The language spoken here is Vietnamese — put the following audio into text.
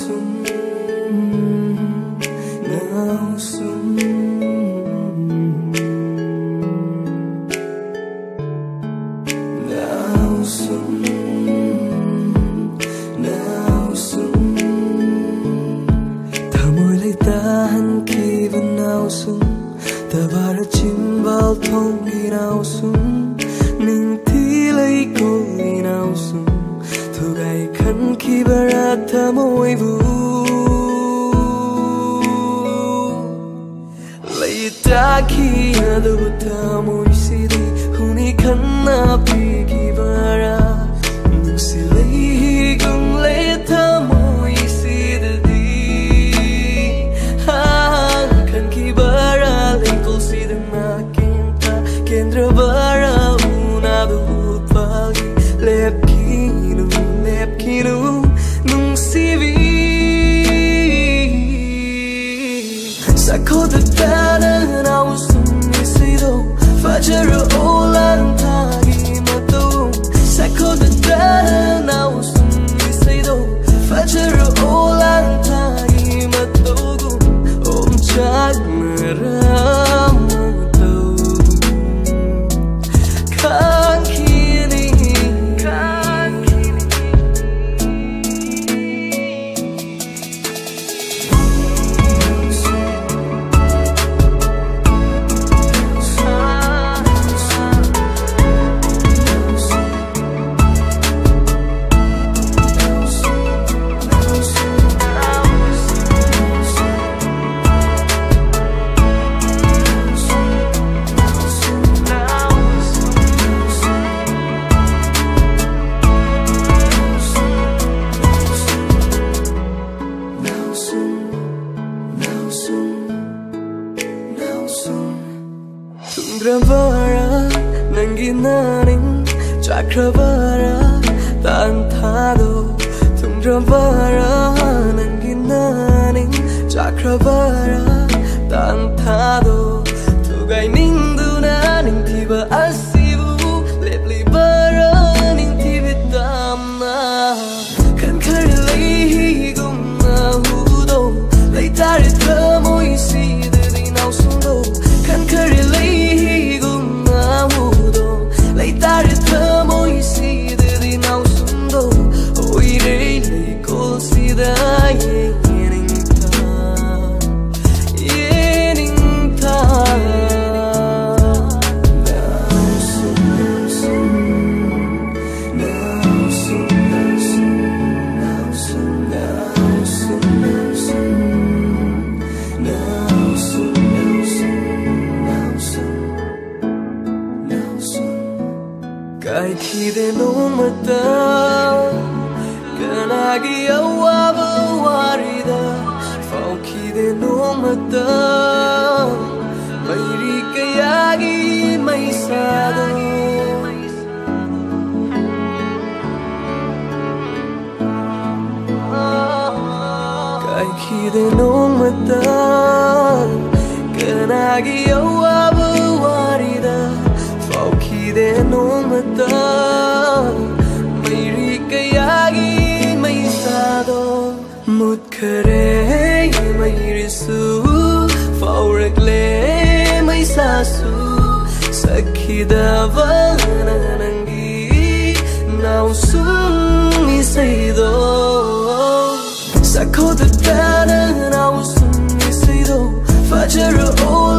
xuân nào xuân nào xuân nào xuân thả môi lấy ta hẳn khi vẫn nào xuân ta ba đã chim bao thông khi nào xuân ninh thi lấy cô khi nào xuân thu gai khăn khi ba ra thả môi vu lấy ta khi đâu thả môi si đi huni khăn na pi khi ba ra nung si lấy cùng lấy thả môi si đi ha khăn khi ba ra lấy cô si đừng na kenta kendra ba ra una du pagi lep kinu nung si vi sa ko ta ta na nào sum ni si do fa jero olan ta gi ma to sa ko ta ta na nào sum ni si do fa jero olan ta gi ma to om chak na ra ma to kan kini Tungravara nanginaning Chakravara tantado Tungravara nanginaning Chakravara tantado Tugai ningduna ning tiba asibu Lepli bara ning tibitamna Kan kari lay gumna hudo Lay tari tamoy si didi nao sundo Kan kari lay gumna hudo Lay tari tamoy si didi nao sundo Oi rei lay kol si da yening ta Now sun now sun now sun now sun now sun now sun now sun now sun Kai khi de no mata kanagi awaba warida Fau khi de no mata mairi kayagi mai sado Kai khi de no mata kanagi awaba warida Fau khi de no mata mairi kayagi mai sado mut khare mairi su Fau ragle mai sa su sakhida vana nangi now sum mi say do sakho ta na now sum mi say do fa jero